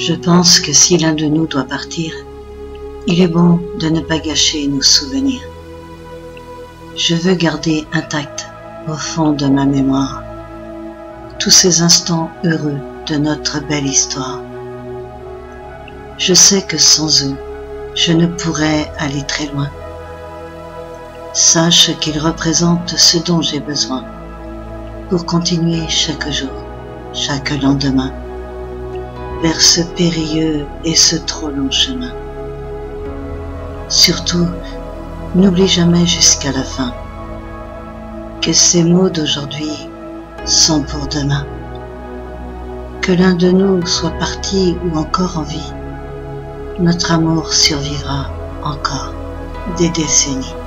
Je pense que si l'un de nous doit partir, il est bon de ne pas gâcher nos souvenirs. Je veux garder intact au fond de ma mémoire tous ces instants heureux de notre belle histoire. Je sais que sans eux, je ne pourrais aller très loin. Sache qu'ils représentent ce dont j'ai besoin pour continuer chaque jour, chaque lendemain, vers ce périlleux et ce trop long chemin. Surtout, n'oublie jamais jusqu'à la fin que ces mots d'aujourd'hui sont pour demain. Que l'un de nous soit parti ou encore en vie, notre amour survivra encore des décennies.